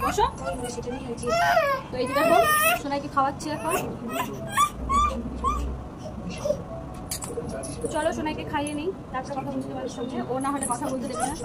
বসো। তো এই যে দেখো সোনাইকে খাওয়াচ্ছি এখন। চলো সোনাইকে খাইয়ে নিই, তারপরে কথা বলছি তোমাদের সঙ্গে, ও না হলে কথা বলতে দেবে না।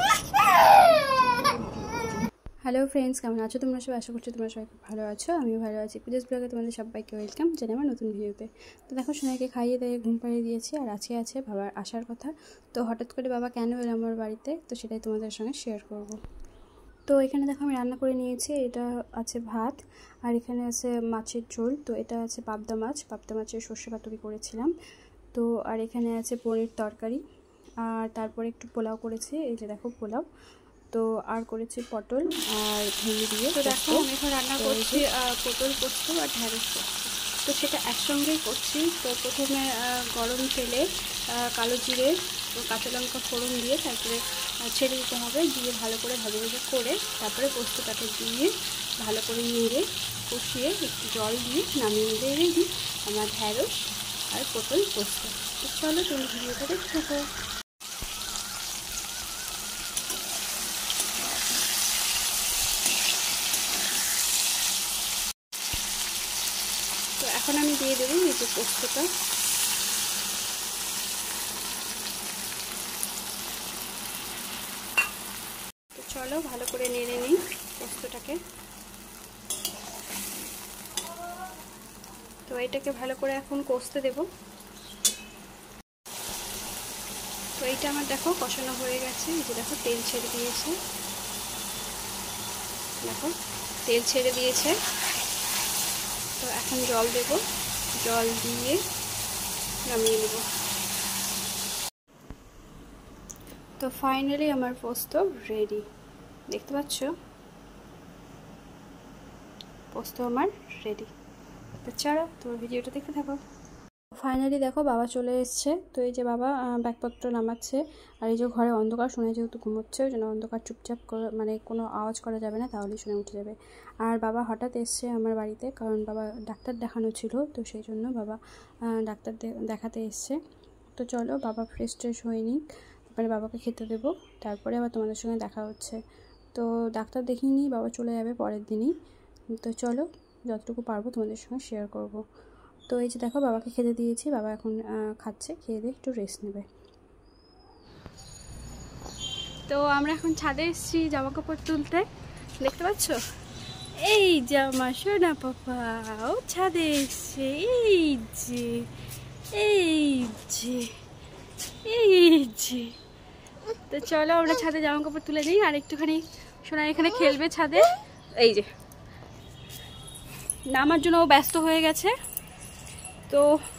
হ্যালো ফ্রেন্ডস, কেমন আছো তোমরা সবাই? আশা করছি তোমরা সবাই খুব ভালো আছো, আমিও ভালো আছি। প্লিজ ব্লগে তোমাদের সবাইকে ওয়েলকাম জানাই আমার নতুন ভিডিওতে। তো দেখো সোনাইকে খাইয়ে দিয়ে ঘুম পাড়িয়ে দিয়েছি, আর আজকে আছে বাবার আসার কথা। তো হঠাৎ করে বাবা কেন এলো আমার বাড়িতে, তো সেটাই তোমাদের সঙ্গে শেয়ার করব। তো এখানে দেখো আমি রান্না করে নিয়েছি, এটা আছে ভাত, আর এখানে আছে মাছের ঝোল। তো এটা আছে পাবদা মাছের সর্ষে পাতুরি করেছিলাম। তো আর এখানে আছে পনির তরকারি, আর তারপরে একটু পোলাও করেছি, এই যে দেখো পোলাও। তো আর করেছি পটল আর ভেন্ডি দিয়ে। তো দেখো আমি এখন রান্না করছি পটল পোস্ত আর ঢ্যাঁড়স পোস্ত। তো সেটা একসঙ্গেই করছি। তো প্রথমে গরম তেলে কালো জিরে কাঁচা লঙ্কা ফোড়ন দিয়ে তারপরে ছেড়ে দিতে হবে, দিয়ে ভালো করে ভাজা ভাজা করে তারপরে পোস্তটাকে দিয়ে ভালো করে নেড়ে কষিয়ে একটু জল দিয়ে নামিয়ে নিতে রেডি আমার ঢ্যাঁড়স আর পটল পোস্ত। তো চলো তুমি ভিডিওটা দেখতে থাকো। তো এখন আমি দিয়ে দেবো এই যে পোস্তটা। তো চলো ভালো করে নেড়ে নিই পোস্তটাকে। তো এটাকে ভালো করে এখন কষতে দেব। তো এইটা আমার দেখো কষানো হয়ে গেছে, এই যে দেখো তেল ছেড়ে দিয়েছে, দেখো তেল ছেড়ে দিয়েছে। তো এখন জল দেব, জল দিয়ে নামিয়ে নেব। তো ফাইনালি আমার পোস্ত রেডি, দেখতে পাচ্ছ পোস্ত আমার রেডি। তো চলো তোমার ভিডিওটা দেখতে থাকো। ফাইনালি দেখো বাবা চলে এসছে। তো এই যে বাবা ব্যাগপত্র নামাচ্ছে, আর এই যে ঘরে অন্ধকার, শুনে যেহেতু ঘুমোচ্ছে ওই জন্য অন্ধকার চুপচাপ করে, মানে কোনো আওয়াজ করা যাবে না, তাহলেই শুনে উঠে যাবে। আর বাবা হঠাৎ এসছে আমার বাড়িতে, কারণ বাবা ডাক্তার দেখানো ছিল, তো সেই জন্য বাবা ডাক্তার দেখাতে এসছে। তো চলো বাবা ফ্রেশ ট্রেশ হয়ে নিক, তারপরে বাবাকে খেতে দেবো, তারপরে আবার তোমাদের সঙ্গে দেখা হচ্ছে। তো ডাক্তার দেখিয়ে নিই, বাবা চলে যাবে পরের দিনই। তো চলো যতটুকু পারবো তোমাদের সঙ্গে শেয়ার করব। তো এই যে দেখো বাবাকে খেতে দিয়েছি, বাবা এখন খাচ্ছে, খেয়ে দিয়ে একটু রেস্ট নেবে। তো আমরা এখন ছাদে এসেছি জামা কাপড় তুলতে, দেখতে পাচ্ছ এই জামা সোনা পাপাও ছাদে এসছে, এই যে এই যে এই যে। তো চলো আমরা ছাদে জামা কাপড় তুলে নিই, আর একটুখানি সোনা এখানে খেলবে ছাদে। এই যে নামার জন্য ও ব্যস্ত হয়ে গেছে। তো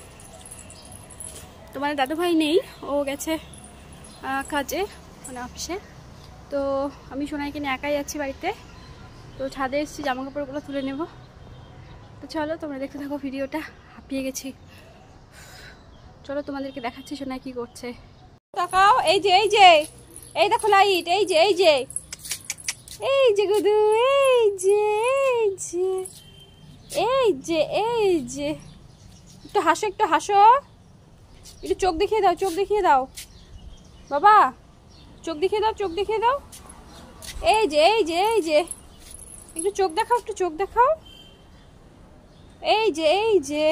তোমার দাদুভাই নেই, ও গেছে কাজে, মানে অফিসে। তো আমি সোনাইকে নিয়ে একাই যাচ্ছি বাড়িতে। তো ছাদে এসেছি জামা কাপড়গুলো তুলে নেব। তো চলো তোমরা দেখতে থাকো ভিডিওটা, হাঁপিয়ে গেছি। চলো তোমাদেরকে দেখাচ্ছি সোনাই কি করছে। তাকাও, এই যে এই যে এই দেখো লাইট, এই যে এই যে এই যে গুদু, এই যে এই যে এই যে এই যে। একটু হাসো, একটু হাসো, একটু চোখ দেখিয়ে দাও, চোখ দেখিয়ে দাও বাবা, চোখ দেখিয়ে দাও, চোখ দেখিয়ে দাও। এই যে এই যে এই যে, একটু চোখ দেখাও, একটু চোখ দেখাও। এই যে এই যে,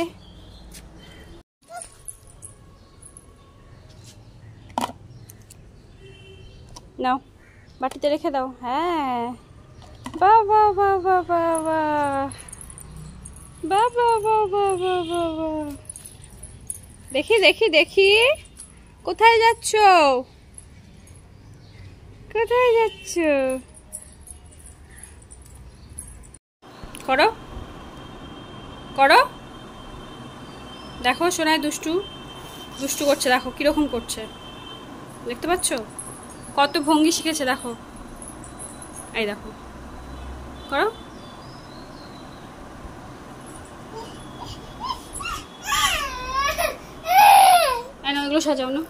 নাও বাটিতে রেখে দাও। হ্যাঁ বাবা বাবা বাবা বাবা বাবা বাবা, দেখি দেখি দেখি, কোথায় যাচ্ছ, কোথায় যাচ্ছ? করো করো, দেখো সোনাই দুষ্টু দুষ্টু করছে, দেখো কিরকম করছে, দেখতে পাচ্ছ কত ভঙ্গি শিখেছে, দেখো এই দেখো, করো। এগুলো সাজাও না,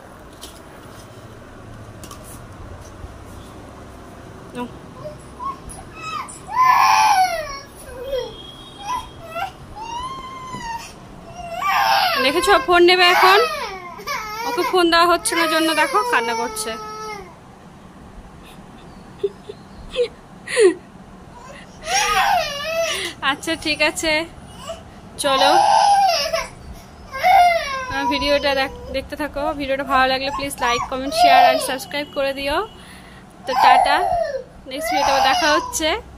দেখেছো ফোন নেবে এখন, ওকে ফোন দেওয়া হচ্ছে না জন্য দেখো কান্না করছে। আচ্ছা ঠিক আছে, চলো ভিডিওটা দেখতে থাকো। ভিডিওটা ভালো লাগলে please like comment share and subscribe করে দিও। তো টাটা, নেক্সট ভিডিওতে দেখা হচ্ছে।